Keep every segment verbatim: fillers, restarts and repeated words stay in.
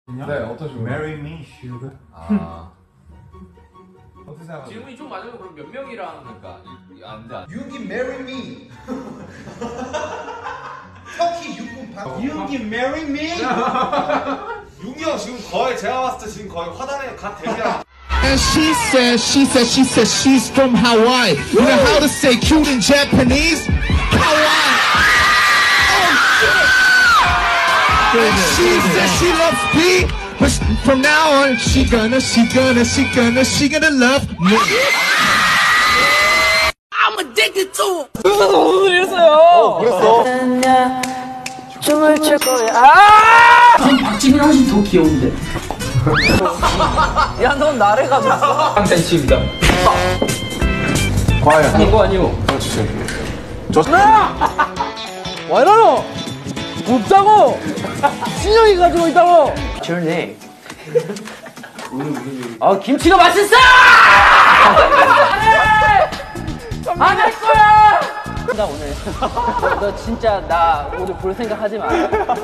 네, 어떤 식으로? Marry me, sugar. 아. 어떻게 생각하세요? 질문이 좀 맞으면 그럼 몇 명이랑 그러니까 앉아. 윤기 marry me. 터키 육군 박. 윤기 marry me. 윤기 형 지금 거의 제가 봤을 때 지금 거의 화단에 갓 데뷔한. And she said, she said, she said she's from Hawaii. You know how to say cute in Japanese? Hawaii. Oh, and she said she loves me, but from now on, she gonna, she gonna, she gonna, she gonna love me. I'm addicted to it. 이랬어요. 그랬어. 춤을 출 거야. 아! 박지민 훨씬 더 귀여운데. 야, 넌 나를 가졌어? 짱센치입니다. 과연. 이거 아니요. 그렇지. 왜 이러노? 없다고! 신영이 가지고 있다고! 줄네. 아, 김치가 맛있어! 안 할 거야! 나 오늘. 너 진짜 나 오늘 볼 생각 하지 마.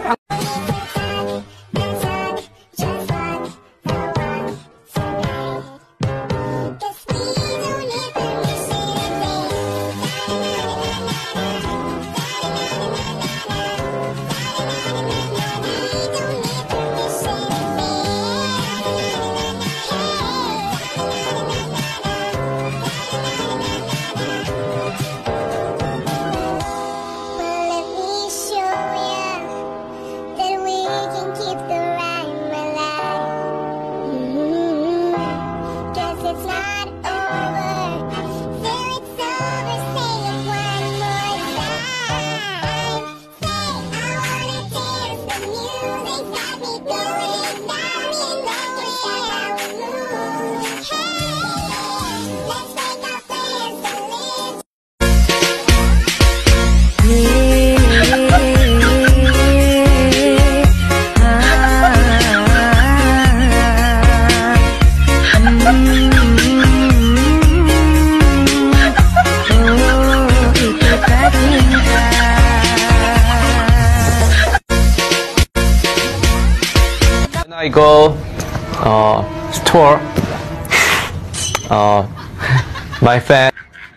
I go uh, store uh, my fans.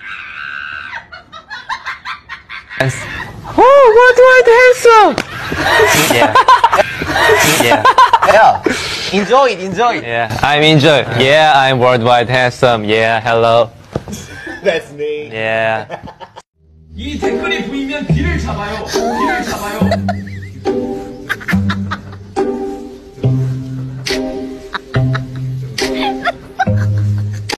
Oh, what do I handsome? Yeah. Yeah. Yeah. Enjoy it, enjoy it. Yeah, I'm enjoy. Yeah, I'm worldwide handsome. Yeah, hello. That's me. Yeah. 이 댓글이 보이면 귀를 잡아요. 귀를 잡아요.